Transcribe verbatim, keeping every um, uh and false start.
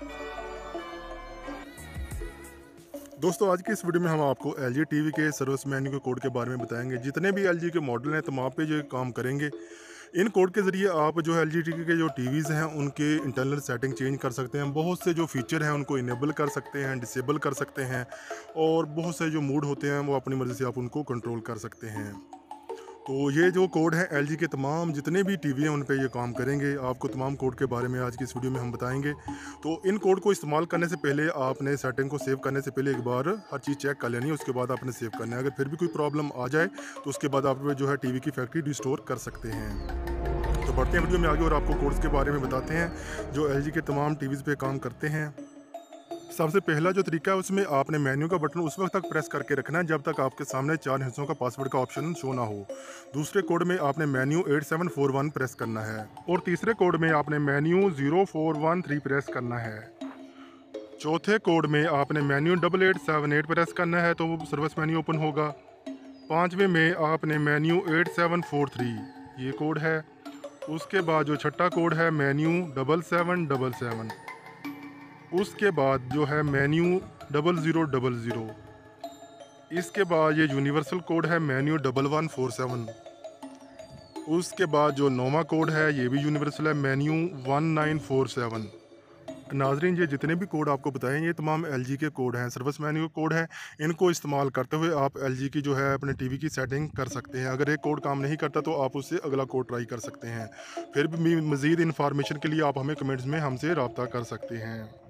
दोस्तों आज की इस वीडियो में हम आपको एल जी टीवी के सर्विस मेन्यू के कोड के बारे में बताएंगे। जितने भी एल जी के मॉडल हैं तमाम पे जो काम करेंगे, इन कोड के ज़रिए आप जो है एल जी टीवी के जो टीवीज़ हैं उनके इंटरनल सेटिंग चेंज कर सकते हैं। बहुत से जो फीचर हैं उनको इनेबल कर सकते हैं, डिसेबल कर सकते हैं और बहुत से जो मूड होते हैं वो अपनी मर्ज़ी से आप उनको कंट्रोल कर सकते हैं। तो ये जो कोड है एल जी के तमाम जितने भी टीवी हैं उन पे ये काम करेंगे। आपको तमाम कोड के बारे में आज की इस वीडियो में हम बताएंगे। तो इन कोड को इस्तेमाल करने से पहले आपने सेटिंग को सेव करने से पहले एक बार हर चीज़ चेक कर लेनी है, उसके बाद आपने सेव करना है। अगर फिर भी कोई प्रॉब्लम आ जाए तो उसके बाद आप जो है टीवी की फैक्ट्री रिस्टोर कर सकते हैं। तो बढ़ते हैं वीडियो में आगे और आपको कोड्स के बारे में बताते हैं जो एल जी के तमाम टीवीज़ पे काम करते हैं। सबसे पहला जो तरीका है उसमें आपने मेन्यू का बटन उस वक्त तक प्रेस करके रखना है जब तक आपके सामने चार हिस्सों का पासवर्ड का ऑप्शन शो ना हो। दूसरे कोड में आपने menu eight seven four one press करना है और तीसरे कोड में आपने menu zero four one three press करना है। चौथे कोड में आपने menu double eight seven eight press करना है तो वो सर्विस मेन्यू ओपन होगा। पाँचवें में आपने menu eight seven four three ये कोड है। उसके बाद जो छठा कोड है menu double seven double seven. उसके बाद जो है menu double zero double zero. इसके बाद ये यूनिवर्सल कोड है menu double one four seven. उसके बाद जो नौवा कोड है ये भी यूनिवर्सल है menu one nine four seven. नाजरीन ये जितने भी कोड आपको बताएं ये तमाम एल जी के कोड हैं, सर्विस मेन्यू कोड है। इनको इस्तेमाल करते हुए आप एल जी की जो है अपने टीवी की सेटिंग कर सकते हैं। अगर एक कोड काम नहीं करता तो आप उससे अगला कोड ट्राई कर सकते हैं। फिर भी मज़ीद इन्फॉर्मेशन के लिए आप हमें कमेंट्स में हमसे रब्ता कर सकते हैं।